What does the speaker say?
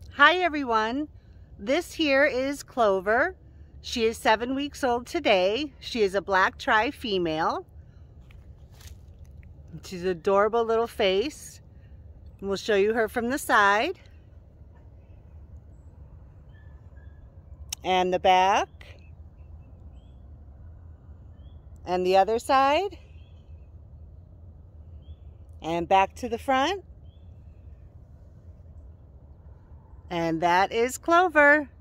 Hi everyone, this here is Clover. She is 7 weeks old today. She is a black tri female. She's an adorable little face. We'll show you her from the side and the back and the other side and back to the front. And that is Clover.